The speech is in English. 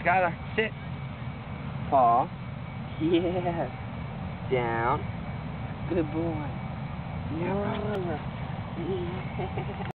Skylar, sit. Paw. Yes. Down. Good boy. Yeah.